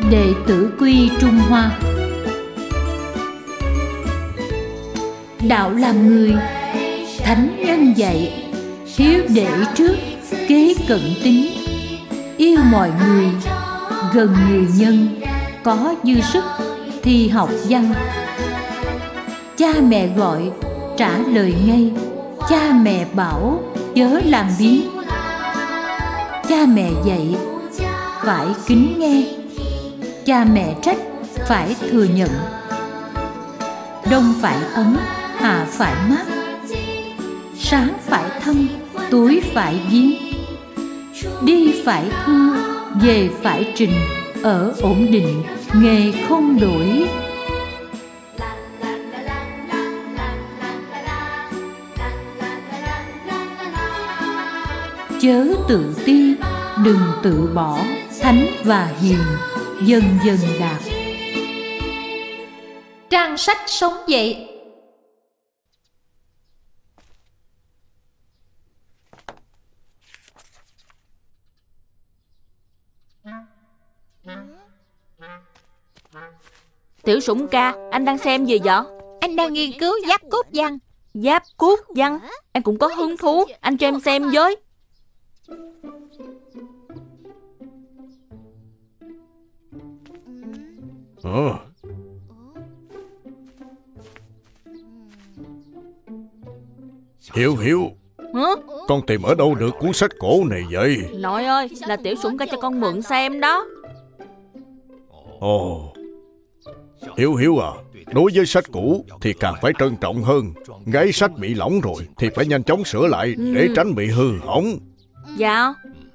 Đệ tử Quy Trung Hoa. Đạo làm người, thánh nhân dạy, hiếu đệ trước, kế cận tín, yêu mọi người, gần người nhân, có dư sức thì học văn. Cha mẹ gọi trả lời ngay, cha mẹ bảo chớ làm biếng. Cha mẹ dạy phải kính nghe, cha mẹ trách phải thừa nhận. Đông phải ấm, hạ phải mát, sáng phải thâm, tối phải viếng. Đi phải thưa, về phải trình, ở ổn định, nghề không đổi. Chớ tự ti, đừng tự bỏ, thánh và hiền dần dần đạt. Trang sách sống dậy. Tiểu Sủng ca, anh đang xem gì vậy? Anh đang nghiên cứu giáp cốt văn. Giáp cốt văn? Em cũng có hứng thú, anh cho em xem với. Hiếu Hiếu, Hả? con tìm ở đâu được cuốn sách cổ này vậy? Nội ơi, là Tiểu Sủng ca cho con mượn xem đó. Ồ, Hiếu Hiếu à, đối với sách cũ thì càng phải trân trọng hơn. Gáy sách bị lỏng rồi thì phải nhanh chóng sửa lại để tránh bị hư hỏng. Dạ.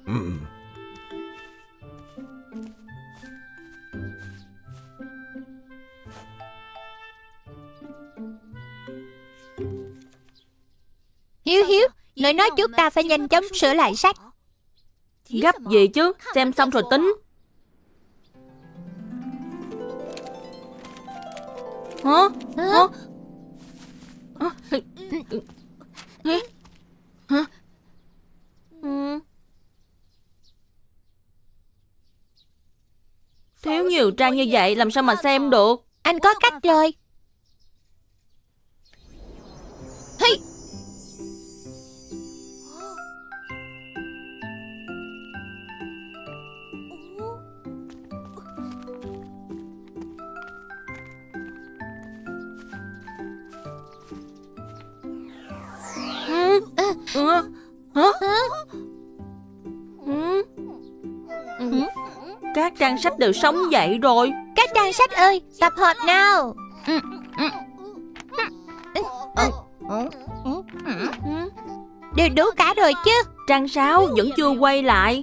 Hiếu Hiếu, nội nói chúng ta phải nhanh chóng sửa lại sách. Gấp gì chứ, xem xong rồi tính. Hả? Hả? Hả? Thiếu nhiều trang như vậy làm sao mà xem được? Anh có cách rồi. Hey. Các trang sách đều sống dậy rồi. Các trang sách ơi, tập hợp nào. Đều đủ cả rồi chứ? Trang 6 vẫn chưa quay lại.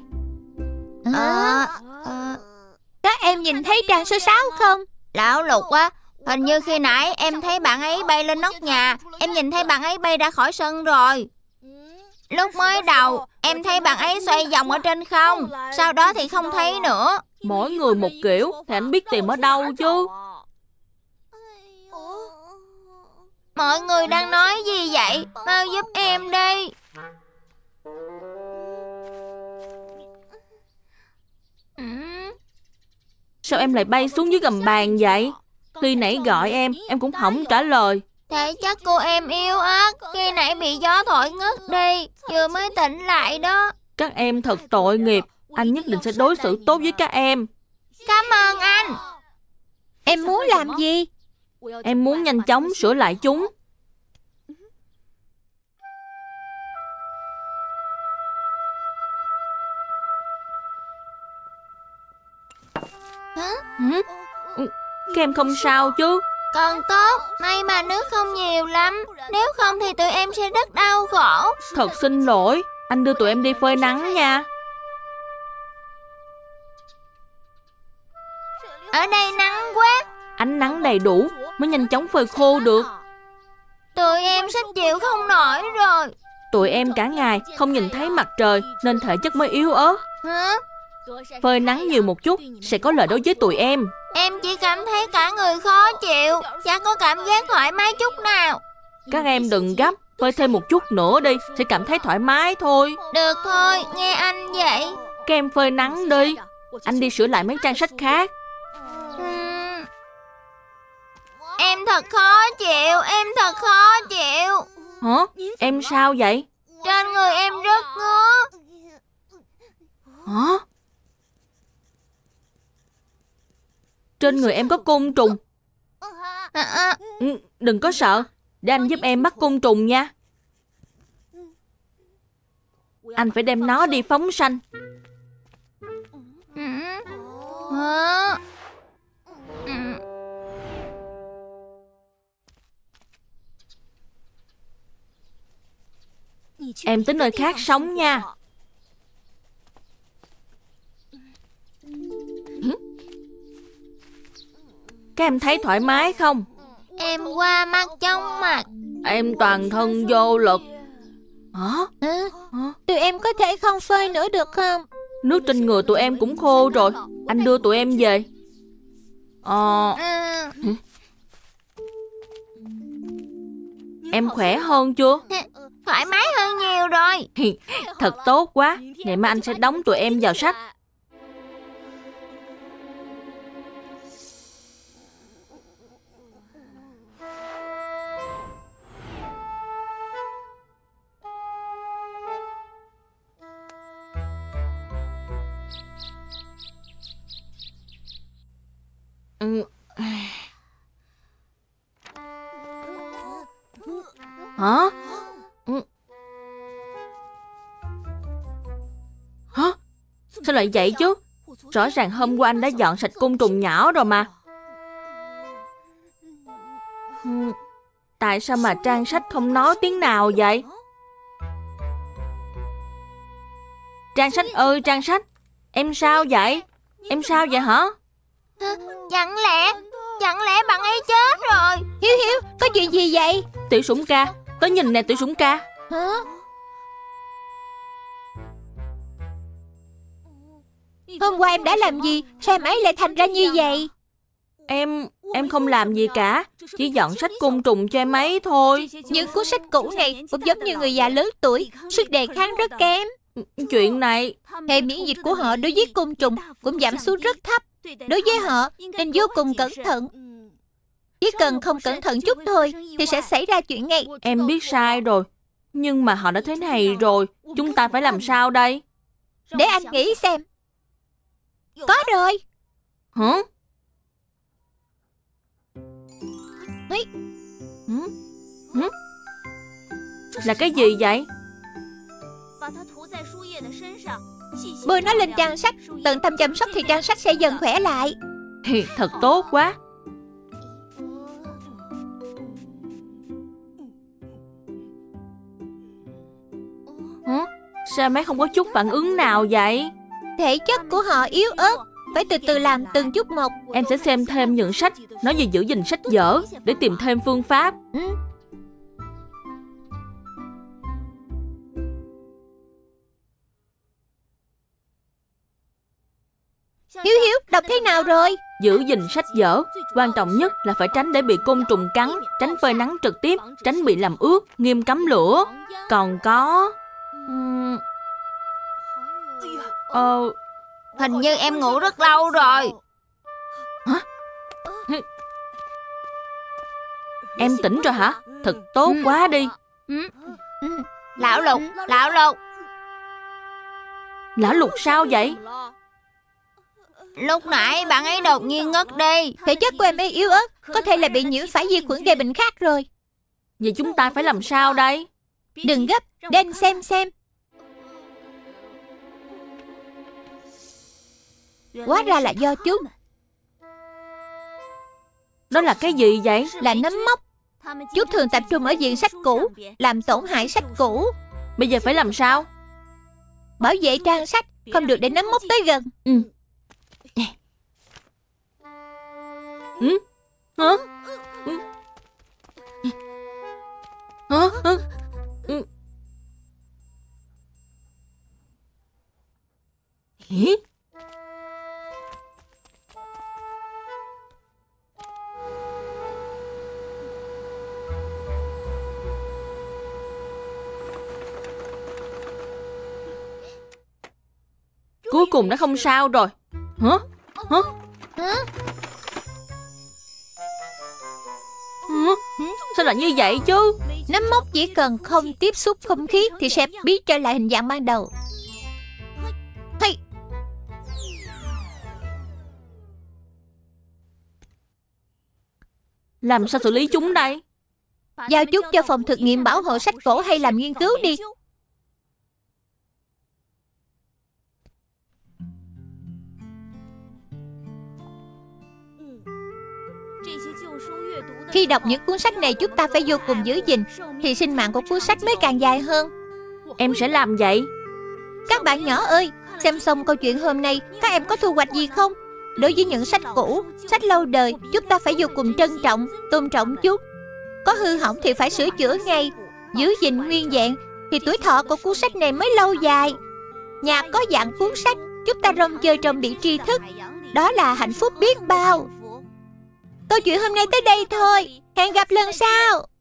Các em nhìn thấy trang số 6 không? Lão Lục á, hình như khi nãy em thấy bạn ấy bay lên nóc nhà. Em nhìn thấy bạn ấy bay ra khỏi sân rồi. Lúc mới đầu em thấy bạn ấy xoay vòng ở trên không, sau đó thì không thấy nữa. Mỗi người một kiểu thì anh biết tìm ở đâu chứ. Mọi người đang nói gì vậy? Mau giúp em đi. Sao em lại bay xuống dưới gầm bàn vậy? Khi nãy gọi em cũng không trả lời. Thế chắc cô em yếu ớt, khi nãy bị gió thổi ngất đi, vừa mới tỉnh lại đó. Các em thật tội nghiệp, anh nhất định sẽ đối xử tốt với các em. Cảm ơn anh. Em muốn làm gì? Em muốn nhanh chóng sửa lại chúng. Các em không sao chứ? Còn tốt, may mà nước không nhiều lắm. Nếu không thì tụi em sẽ rất đau khổ. Thật xin lỗi, anh đưa tụi em đi phơi nắng nha. Ở đây nắng quá. Ánh nắng đầy đủ mới nhanh chóng phơi khô được. Tụi em sắp chịu không nổi rồi. Tụi em cả ngày không nhìn thấy mặt trời nên thể chất mới yếu ớt. Hả? Phơi nắng nhiều một chút sẽ có lợi đối với tụi em. Em chỉ cảm thấy cả người khó chịu, chẳng có cảm giác thoải mái chút nào. Các em đừng gấp, phơi thêm một chút nữa đi, sẽ cảm thấy thoải mái thôi. Được thôi, nghe anh vậy. Các em phơi nắng đi, anh đi sửa lại mấy trang sách khác. thật khó chịu, em thật khó chịu. Hả? Em sao vậy? Trên người em rất ngứa. Hả? Trên người em có côn trùng. Đừng có sợ, để anh giúp em bắt côn trùng nha. Anh phải đem nó đi phóng sanh. Em tới nơi khác sống nha. Các em thấy thoải mái không? Em qua mắt chóng mặt. Em toàn thân vô lực. Hả? Tụi em có thể không phơi nữa được không? Nước trên người tụi em cũng khô rồi. Anh đưa tụi em về. Em khỏe hơn chưa? Thoải mái hơn nhiều rồi. Thật tốt quá. Ngày mai anh sẽ đóng tụi em vào sách. Hả? Hả? Sao lại vậy chứ? Rõ ràng hôm qua anh đã dọn sạch côn trùng nhỏ rồi mà. Tại sao mà trang sách không nói tiếng nào vậy? Trang sách ơi Trang sách, em sao vậy? Em sao vậy hả? Chẳng lẽ bạn ấy chết rồi? Hiếu Hiếu, có chuyện gì vậy? Tiểu Sủng ca, tới nhìn nè Tiểu Sủng ca. Hả? Hôm qua em đã làm gì? Sao em ấy lại thành ra như vậy? Em không làm gì cả. Chỉ dọn sách côn trùng cho em ấy thôi. Những cuốn sách cũ này cũng giống như người già lớn tuổi, sức đề kháng rất kém. Chuyện này, Hệ miễn dịch của họ đối với côn trùng cũng giảm xuống rất thấp. Đối với họ nên vô cùng cẩn thận. Chỉ cần không cẩn thận chút thôi thì sẽ xảy ra chuyện ngay. em biết sai rồi. Nhưng mà họ đã thế này rồi, chúng ta phải làm sao đây? Để anh nghĩ xem. Có rồi. Hả? Ấy. Là cái gì vậy? Bôi nó lên trang sách, tận tâm chăm sóc thì trang sách sẽ dần khỏe lại. Thật tốt quá. Hả? Sao mấy không có chút phản ứng nào vậy? Thể chất của họ yếu ớt, phải từ từ làm từng chút một. Em sẽ xem thêm những sách nói về giữ gìn sách vở để tìm thêm phương pháp. Hiếu Hiếu, đọc thế nào rồi? Giữ gìn sách vở, quan trọng nhất là phải tránh để bị côn trùng cắn, tránh phơi nắng trực tiếp, tránh bị làm ướt, nghiêm cấm lửa. Còn có... Hình như em ngủ rất lâu rồi. Hả? Em tỉnh rồi hả? Thật tốt quá đi. Lão Lục. Lão Lục sao vậy? Lúc nãy bạn ấy đột nhiên ngất đi. Thể chất của em ấy yếu ớt, có thể là bị nhiễm phải vi khuẩn gây bệnh khác rồi. Vậy chúng ta phải làm sao đây? Đừng gấp, để anh xem. Hóa ra là do chúng. Đó là cái gì vậy? Là nấm mốc. Chúng thường tập trung ở diện sách cũ, làm tổn hại sách cũ. Bây giờ phải làm sao? Bảo vệ trang sách, không được để nấm mốc tới gần. Hả? Cuối cùng đã không sao rồi. Hả? Sao lại như vậy chứ? Nấm mốc chỉ cần không tiếp xúc không khí thì sẽ biến trở lại hình dạng ban đầu. Hey. Làm sao xử lý chúng đây? Giao chúng cho phòng thực nghiệm bảo hộ sách cổ hay làm nghiên cứu đi. Khi đọc những cuốn sách này, chúng ta phải vô cùng giữ gìn, thì sinh mạng của cuốn sách mới càng dài hơn. Em sẽ làm vậy. Các bạn nhỏ ơi, xem xong câu chuyện hôm nay, các em có thu hoạch gì không? Đối với những sách cũ, sách lâu đời, chúng ta phải vô cùng trân trọng, tôn trọng chúng. Có hư hỏng thì phải sửa chữa ngay. Giữ gìn nguyên vẹn thì tuổi thọ của cuốn sách này mới lâu dài. Nhà có dạng cuốn sách, chúng ta rong chơi trong biển tri thức. Đó là hạnh phúc biết bao. Câu chuyện hôm nay tới đây thôi. Hẹn gặp lần sau.